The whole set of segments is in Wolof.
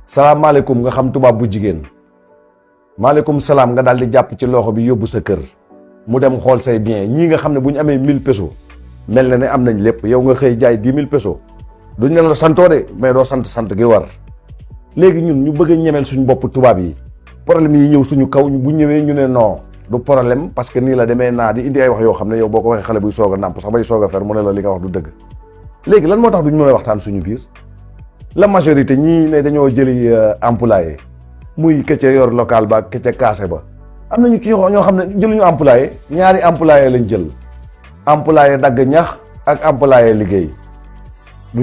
salaamaaleykum nga xam tubaab bu jigéen maaleykum salaam nga daal di jàpp ci loxo bi yóbbu sa kër mu dem xool say bien ñii nga xam ne bu ñu amee 1000 pesos mel na ne am nañ lépp yow nga xëy jaay 10 000 pesos duñ ne la santoo de mais doo sant gi war léegi ñun ñu bëgg a ñemeel suñu bopp tubaab yi problème yi ñëw suñu kaw bu ñëwee ñu ne non du problème parce que nii la demee naa di indi ay wax yoo xam ne yow boo ko waxee xale buy soog a nàmp sax bay soog a fer mu ne la li nga wax du dëgg léegi lan moo tax duñ mën a waxtaan suñu biir la majorité ñii ne dañoo jëli employé muy këcce yor local ba këcce kaase ba am nañu ci ñoo xam ne jëluñu employé ñaari employé lañ jël employé dagg ñax ak employé liggéey du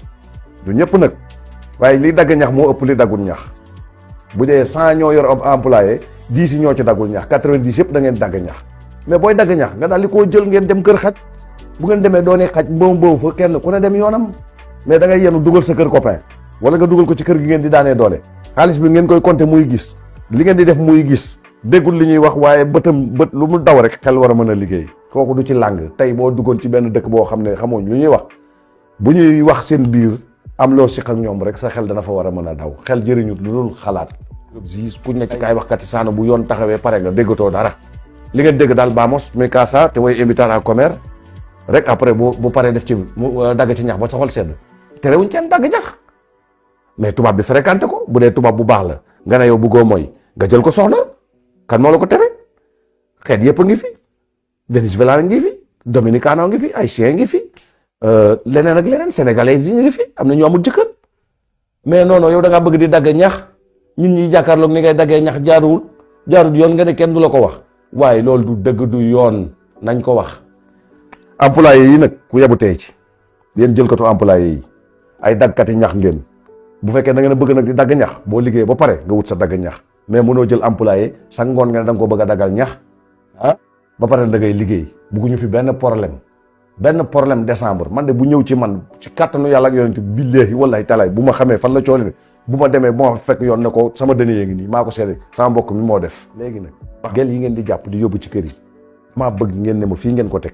ñëpp nag waaye li dagg ñax moo ëpp li daggul ñax bu dee 100 ñoo yor employé 10 yi ñoo ci daggul ñax 90 yëpp da ngeen dagg ñax mais booy dagg ñax nga daal di koo jël ngeen dem kër xaj bu ngeen demee doone xaj mboobu fa kenn ku ne dem yoonam mais da ngay yenu dugal sa kër copain wala nga dugal ko ci kër gi ngeen di daanee doole xaalis bi ngeen koy compter muy gis li ngeen di def muy gis déggul li ñuy wax waaye bët lu mu daw rek xel war a mën a liggéey kooku du ci làng tey boo duggoon ci benn dëkk boo xam ne xamoo lu ñuy wax bu ñuy wax seen biir am loo siq ak ñoom rek sa xel dana fa war a mën a daw xel jëriñut lu dul xalaat gis kuñ ne ci kaay waxkati saano bu yoon taxawee pare nga déggatoo dara li ngeen dégg daal baamos muy kaasa te way invitar à commerce rek après bu paree def ci mu dagg ci ñax ba sa xol sedd terewuñ kenn dagg ñax mais tubaab bi fréquenté ko bu dee tubaab bu baax la nga ne yow bëggoo mooy nga jël ko soxna kan moo la ko tere xeet yëpp a ngi fi Venezuela ngi fi Dominicano ngi fi Haïtien ngi fi leneen ak leneen sénégalais yi ngi fi am na ñu amul jëkkër mais non yow da ngaa bëgg di dagg ñax ñun ñi jàkkaarloog ni ngay daggee ñax jaarul yoon nga ne kenn du la ko wax waaye loolu du dëgg du yoon nañ ko wax. employé yi nag ku yebu tey ci yéen jëlkatu employé yi ay daggkati ñax ngeen bu fekkee da ngeen a bëgg nag di dagg ñax boo liggéey ba pare nga wut sa dagg ñax mais mënoo jël employé sa ngoon nga ne da nga ko bëgg a daggal ñax ba pare da ngay liggéey bugguñu fi benn problème décembre man de bu ñëw ci man ci kàttanu yàlla ak yonent billaahi wallahi talaay bu ma xamee fan la cooli ne bu ma demee bu ma fekk yoon ne ko sama dënn yee ngi nii maa ko seede sama mbokk mi moo def léegi nag gel yi ngeen di jàpp di yóbbu ci kër yi maa bëgg ngeen ne ma fii ngeen ko teg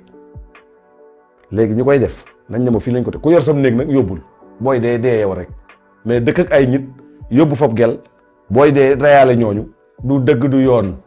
léegi ñu koy def nañ ne ma fii lañ ko teg ku yor sam néeg nag yóbbul booy dee yow rek mais dëkk ak ay nit yóbbu foofu gel booy dee reyaale ñooñu du dëgg du yoon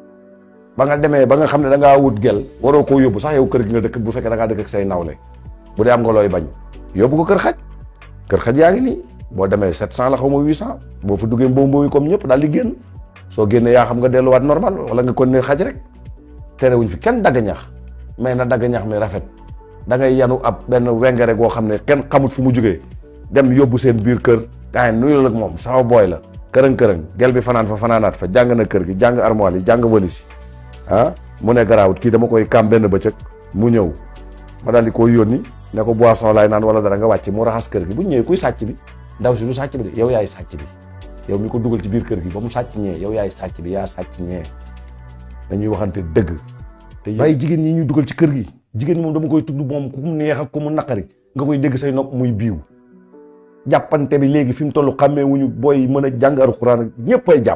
ba nga demee ba nga xam ne da ngaa wut gel waroo koo yóbbu sax yow kër gi nga dëkk bu fekkee da ngaa dëkk ak say nawle bu dee am nga looy bañ yóbbu ko kër xaj yaa ngi nii boo demee 700 la xaw ma 800 boo fa duggee mboobu comme ñëpp daal di génn soo génnee yaa xam nga delluwaat normal wala nga kon ne xaj rek terewuñ fi kenn dagg ñax mais na dagg ñax mi rafet da ngay yanu ab benn wengere goo xam ne kenn xamut fu mu jógee dem yóbbu seen biir kër gaa yi nuyu la ak moom sama booy la kërëng gel bi fanaan fa fanaanaat fa jàng na kër gi jàng armoire yi jàng valise yi mu ne garaawut kii dama koy kam benn bëccëg mu ñëw ma daal di ko yónni ne ko boisson laay naan wala dara nga wàcc mu raxas kër gi bu ñëwee kuy sàcc bi ndaw si du sàcc bi de yow yaay sàcc bi yow mi ko dugal ci biir kër gi ba mu sàcc ñee yow yaay sàcc bi yaa sàcc ñee dañuy waxante dëgg te bàyyi jigéen ñi ñuy dugal ci kër gi jigéen moom dama koy tudd moom ku mu neex ak ku mu naqari nga koy dégg say nopp muy biiw jàppante bi léegi fi mu toll xàmmee wuñu booy mën a jàng alxuraan ñëpp ay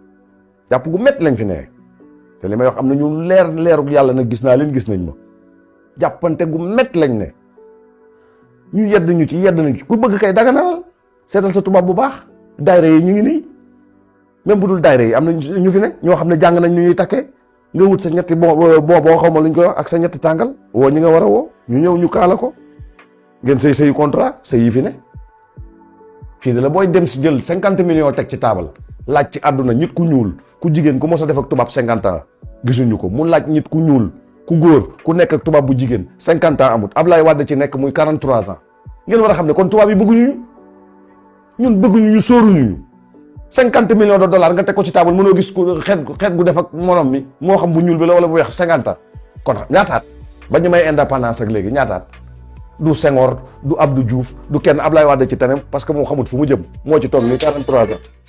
jàpp gu métti lañ fi nee te li may wax am na ñu leeru yàlla nag gis naa leen gis nañ ma jàppante gu métti lañ ne ñu yedd nañu ci ku bëgg kay daganal seetal sa tubaab bu baax daayira yi ñu ngi nii même bu dul daayira yi am na ñu fi ne ñoo xam ne jàng nañ ñu ñuy takkee nga wut sa ñetti boo xaw ma luñ koy wax ak sa ñetti tàngal woo ñi nga war a woo ñu ñëw ñu kaala ko ngeen sëy contrat sëy yi fi ne fii de la booy dem si jël 50 millions teg ci taabal laaj ci àdduna nit ku ñuul ku jigéen ku mos a def ak tubaab 50 ans gisuñu ko mu laaj nit ku ñuul ku góor ku nekk ak tubaab bu jigéen 50 ans amut Ablaye Wade ci nekk muy 43 ans ngeen war a xam ne kon tubaab yi bëgguñu ñun bëgguñu ñu sóoruñu 50 millions de dollars nga teg ko ci taabal mënoo gis ku xeet gu def ak morom mi moo xam bu ñuul bi la wala bu weex 50 ans kon ñaataat ba ñu may indépendance ak léegi ñaataat du Senghor du Abdou Diouf du kenn Ablaye Wade ci tenem parce que moo xamut fu mu jëm moo ci toog nii 43 ans